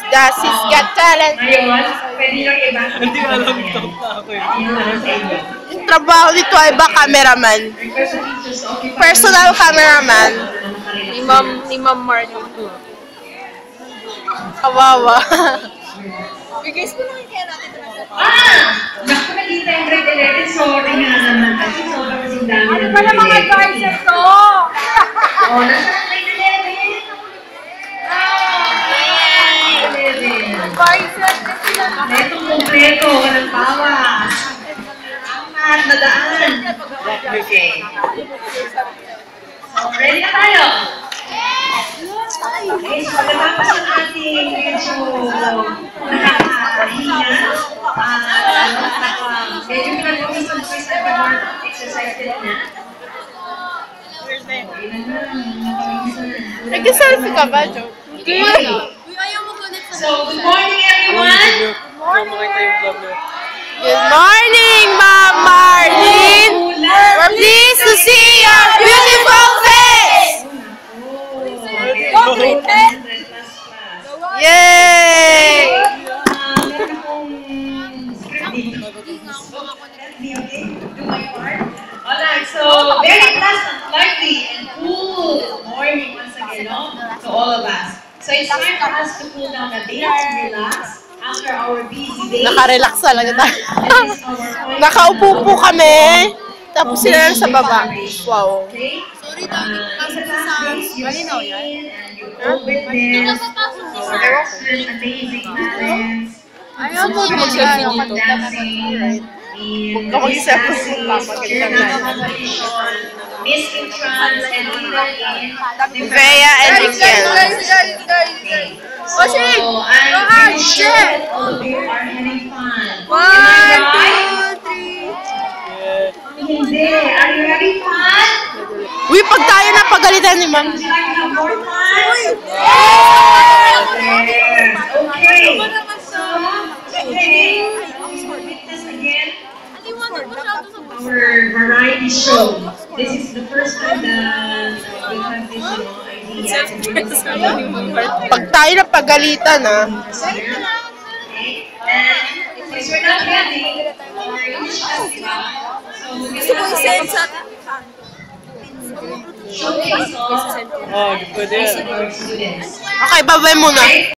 the Sis Got Talent. Ngayon, pwede nyo iba. Hindi alam ito na ako eh. Yung trabaho nito ay ba cameraman? Personal cameraman. Ni Ma'am Martin. Kawawa. Guys, pinakita kaya natin ito. Naku, nakita yung grade 11. Sorry nga naman. Kasi sobrang kasing dami. Ano pala mga guys ito? Oh, nasa grade 11. Guys, Ito kompleto. Walang bawas. Amat na daan. Okay. So, ready na tayo? Okay, so natapos ang ating medyo nakakahinga. Medyo pinag-uwis ang voice at pag-work exercise din na. Nag-selfie ka ba, Jo? So, good morning everyone! Makita yung vlog niya. Good morning, Ma'am Marlene! We're pleased to see your beautiful face! Yay! Meron akong script dito. Alright, so very pleasant, lively, and cool morning once again, no? To all of us. So it's time for us to cool down a bit and relax after our busy day. Naka-relax talaga tayo. Nakaupo po kami. Tapos sila lang sa baba. Wow. Okay? Malinaw yan? Witness our amazing talents. ayaw mo mag-selfie dito. Huwag ka mag-selfie dito. Papagalitan na. Miss Intrans and Bea and Nikel. So, I'm pretty sure that all of you are having fun. Am I right? 1, 2, 3. Hindi. Are you having fun? Uy, pag tayo na pagalitan ni Ma'am. Would you like to have more fun? Yes. Okay. So, today, witness again our variety show. This is the first time that we have this idea to bring this together. Pag tayo na pagalitan, ha? Okay. And since we're not ready, we're each so we will have showcase all Oh, pwede yan. our students. Okay, babay muna.